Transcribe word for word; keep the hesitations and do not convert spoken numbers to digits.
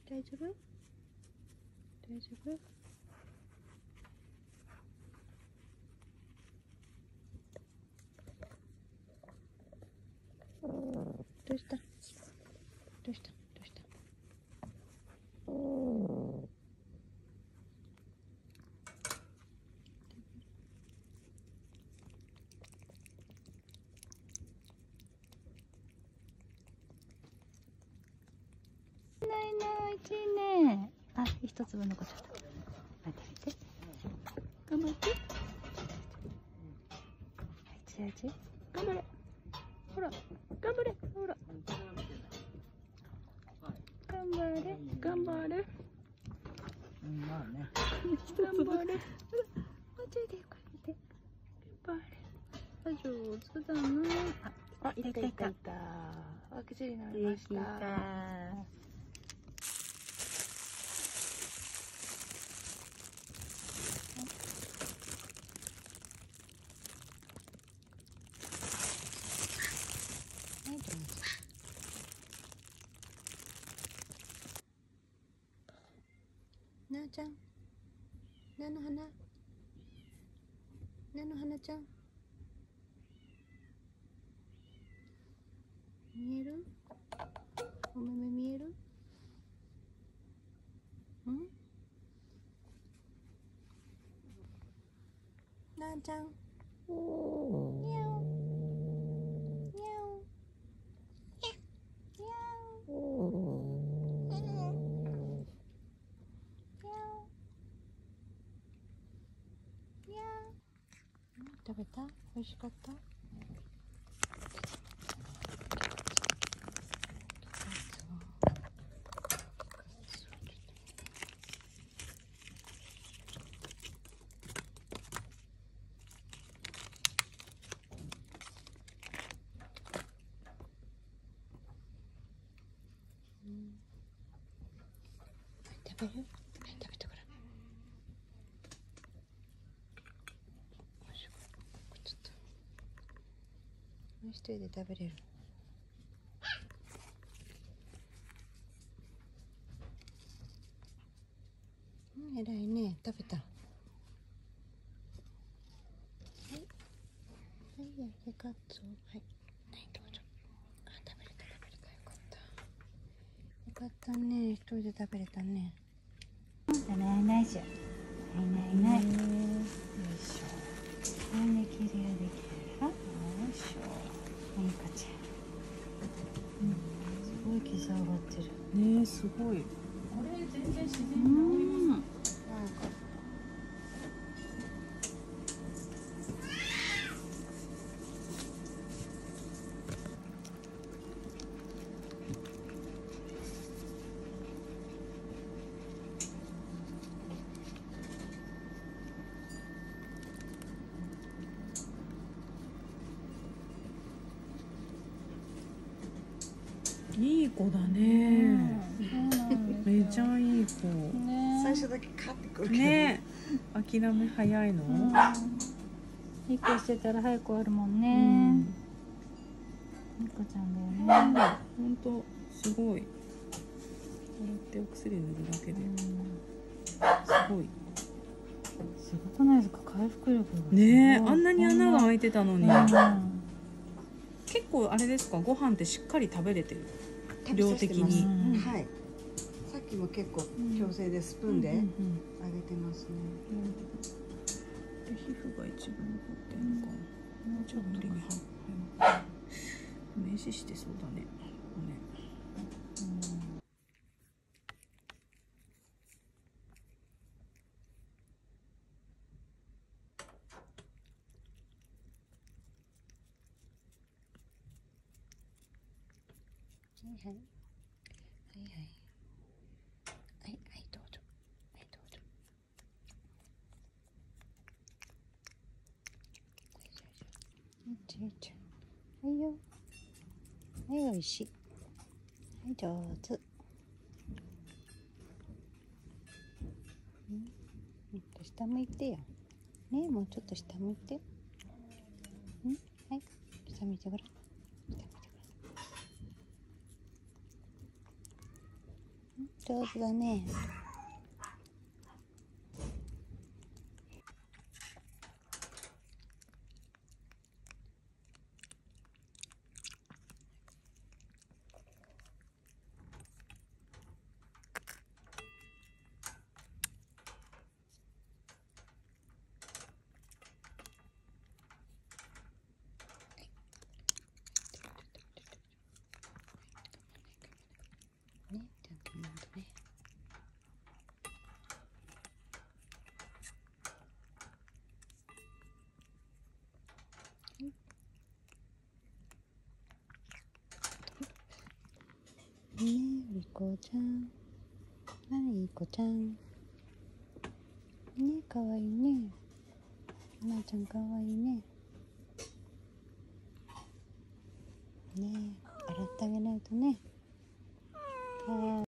大丈夫？大丈夫？どうした？どうした？どうした？ないないちね。あ、一粒残っちゃった。待って待って。頑張って。はい、ちあち。頑張れ。ほら、頑張れ。ほら。頑張れ。頑張れ。 うん、まあね。 頑張れ。もうちょいでよかった。頑張れ。あ、上手だな。あ、 あ、いたいたいた。あ、口になりました。 なあちゃん、なの花、なの花ちゃん、見える？お目目見える？ん？なあちゃん、にゃお、にゃお、にゃお、食べた？美味しかった？食べる？食べてごらん。ちょっと一人で食べれる。うん、偉いね。食べた。はい。はい、ありがとう。はい。はい、どうぞ。あ、食べれた、食べれた。よかった。よかったね。一人で食べれたね。ないないしょ。ないないない。よいしょ。はい、できるよ、できるよ。よいしょ。いいかちゃん。うん、すごい傷上がってる。 ねえ、すごい。これ全然自然に治ります。いい子だね。めちゃいい子。 最初だけカってくるけどね。諦め早いの。 いい子してたら早く終わるもんね。いい子ちゃんだよね。 本当すごい。こうやってお薬塗るだけで。すごい。 すごくないですか、回復力が。 ねえ、あんなに穴が開いてたのに。結構あれですか、ご飯ってしっかり食べれてる。量的に。 はい。さっきも結構矯正でスプーンであげてますね。 で皮膚が一番残ってるのかな。もうちょっとには名刺してそうだね。 はいはい。はいはい。はいはい、どうぞ。はい、どうぞ。はいよ。はい、おいしい。はい、上手。うん。もっと下向いてよ。ねえ、もうちょっと下向いて。うん、はい。下向いてごらん。下向いてごらん。 上手だね。ね、ちゃんと飲んだね。ねえ、りこちゃん。なに、りこちゃん。ねえ、かわいいね。まーちゃんかわいいね。ねえ、洗ってあげないとね。はーい。